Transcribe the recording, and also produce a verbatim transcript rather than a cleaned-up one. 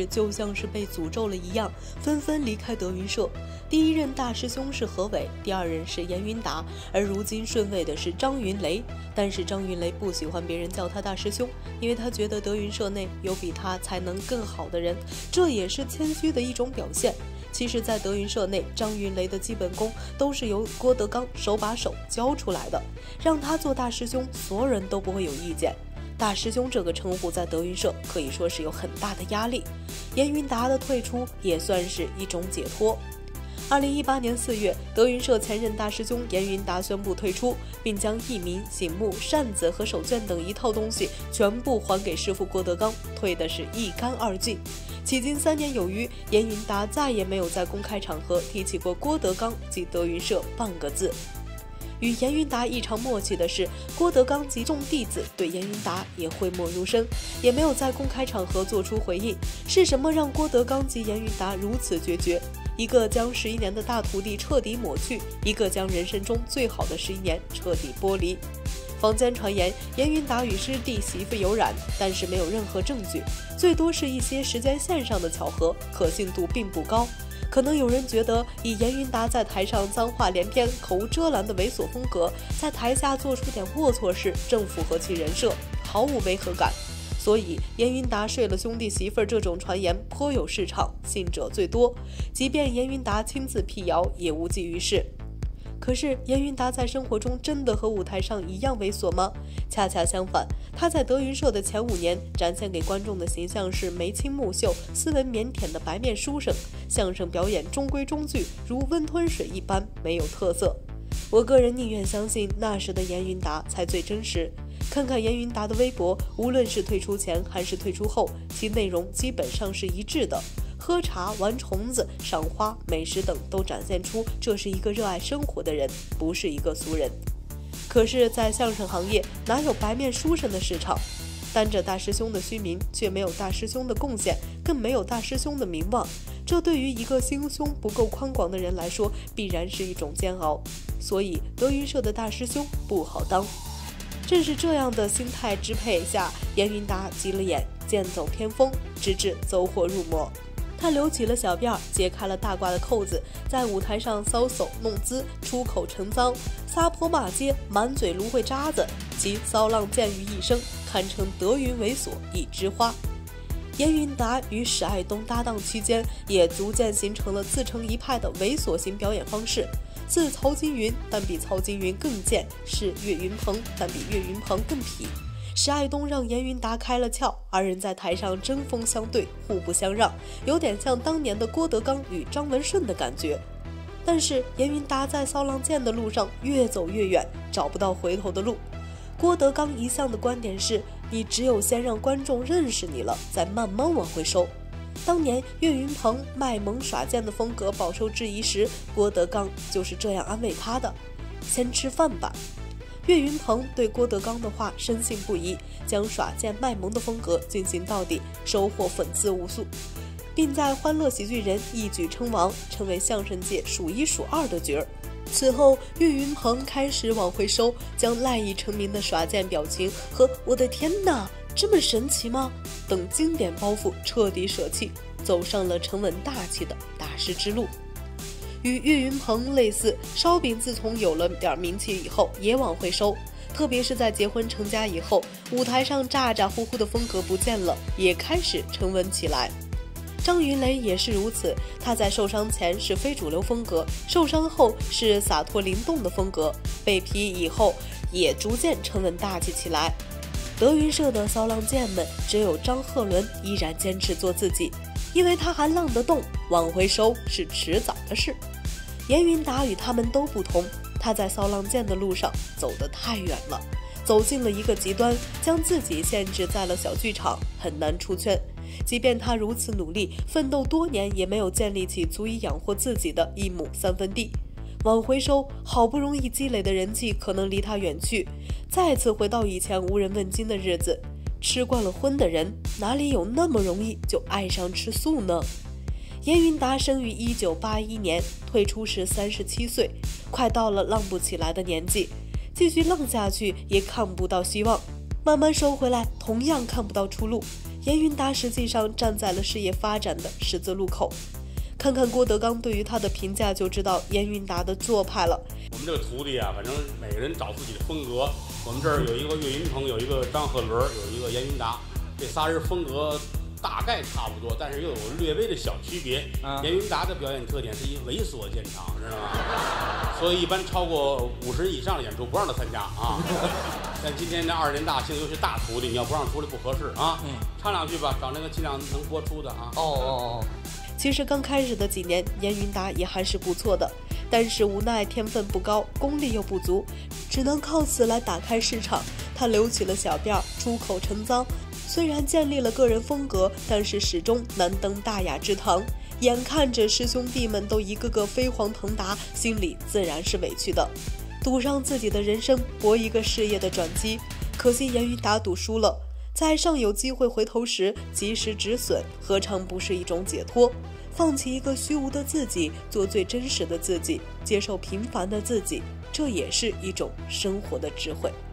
就像是被诅咒了一样，纷纷离开德云社。第一任大师兄是何伟，第二任是严云达，而如今顺位的是张云雷。但是张云雷不喜欢别人叫他大师兄，因为他觉得德云社内有比他才能更好的人，这也是谦虚的一种表现。其实，在德云社内，张云雷的基本功都是由郭德纲手把手教出来的，让他做大师兄，所有人都不会有意见。大师兄这个称呼在德云社可以说是有很大的压力，严云达的退出也算是一种解脱。二零一八年四月，德云社前任大师兄严云达宣布退出，并将艺名、醒目、扇子和手绢等一套东西全部还给师傅郭德纲，退的是一干二净。迄今三年有余，严云达再也没有在公开场合提起过郭德纲及德云社半个字。与严云达异常默契的是，郭德纲及众弟子对严云达也讳莫如深，也没有在公开场合做出回应。是什么让郭德纲及严云达如此决绝？一个将十一年的大徒弟彻底抹去，一个将人生中最好的十一年彻底剥离。坊间传言严云达与师弟媳妇有染，但是没有任何证据，最多是一些时间线上的巧合，可信度并不高。可能有人觉得，以严云达在台上脏话连篇、口无遮拦的猥琐风格，在台下做出点龌龊事，正符合其人设，毫无违和感。所以严云达睡了兄弟媳妇儿这种传言颇有市场，信者最多。即便严云达亲自辟谣，也无济于事。可是严云达在生活中真的和舞台上一样猥琐吗？恰恰相反，他在德云社的前五年展现给观众的形象是眉清目秀、斯文腼腆的白面书生，相声表演中规中矩，如温吞水一般没有特色。我个人宁愿相信那时的严云达才最真实。看看严云达的微博，无论是退出前还是退出后，其内容基本上是一致的。喝茶、玩虫子、赏花、美食等都展现出这是一个热爱生活的人，不是一个俗人。可是，在相声行业哪有白面书生的市场？担着大师兄的虚名，却没有大师兄的贡献，更没有大师兄的名望，这对于一个心胸不够宽广的人来说，必然是一种煎熬。所以，德云社的大师兄不好当。正是这样的心态支配下，严云达急了眼，剑走偏锋，直至走火入魔。他留起了小辫儿，解开了大褂的扣子，在舞台上搔首弄姿，出口成脏，撒泼骂街，满嘴芦荟渣子，其骚浪贱于一身，堪称德云猥琐一枝花。严云达与史爱东搭档期间，也逐渐形成了自成一派的猥琐型表演方式。似曹金云，但比曹金云更贱；是岳云鹏，但比岳云鹏更痞。史爱东让严云达开了窍，二人在台上针锋相对，互不相让，有点像当年的郭德纲与张文顺的感觉。但是严云达在骚浪贱的路上越走越远，找不到回头的路。郭德纲一向的观点是，你只有先让观众认识你了，再慢慢往回收。当年岳云鹏卖萌耍贱的风格饱受质疑时，郭德纲就是这样安慰他的：先吃饭吧。岳云鹏对郭德纲的话深信不疑，将耍贱卖萌的风格进行到底，收获粉丝无数，并在欢乐喜剧人一举称王，成为相声界数一数二的角儿。此后，岳云鹏开始往回收，将赖以成名的耍贱表情和“我的天哪，这么神奇吗”等经典包袱彻底舍弃，走上了沉稳大气的大师之路。与岳云鹏类似，烧饼自从有了点名气以后也往回收，特别是在结婚成家以后，舞台上咋咋呼呼的风格不见了，也开始沉稳起来。张云雷也是如此，他在受伤前是非主流风格，受伤后是洒脱灵动的风格，被批以后也逐渐沉稳大气起来。德云社的骚浪贱们，只有张鹤伦依然坚持做自己，因为他还浪得动，往回收是迟早的事。严云达与他们都不同，他在骚浪贱的路上走得太远了，走进了一个极端，将自己限制在了小剧场，很难出圈。即便他如此努力奋斗多年，也没有建立起足以养活自己的一亩三分地。往回收，好不容易积累的人气可能离他远去，再次回到以前无人问津的日子。吃惯了荤的人，哪里有那么容易就爱上吃素呢？严云达生于一九八一年，退出时三十七岁，快到了浪不起来的年纪，继续浪下去也看不到希望，慢慢收回来同样看不到出路。 严云达实际上站在了事业发展的十字路口。看看郭德纲对于他的评价，就知道严云达的做派了。 我们这个徒弟啊，反正每个人找自己的风格。我们这儿有一个岳云鹏，有一个张鹤伦，有一个严云达，这仨人风格大概差不多，但是又有略微的小区别。啊、严云达的表演特点是以猥琐见长，知道吗？所以一般超过五十人以上的演出不让他参加啊。但今天这二人大幸尤其大徒弟，你要不让出来不合适啊。嗯，唱两句吧，找那个尽量能播出的啊。 哦哦哦。 其实刚开始的几年，严云达也还是不错的，但是无奈天分不高，功力又不足，只能靠此来打开市场。他留起了小辫儿，出口成脏，虽然建立了个人风格，但是始终难登大雅之堂。眼看着师兄弟们都一个个飞黄腾达，心里自然是委屈的，赌上自己的人生，搏一个事业的转机。可惜严云达赌输了，在尚有机会回头时及时止损，何尝不是一种解脱？放弃一个虚无的自己，做最真实的自己，接受平凡的自己，这也是一种生活的智慧。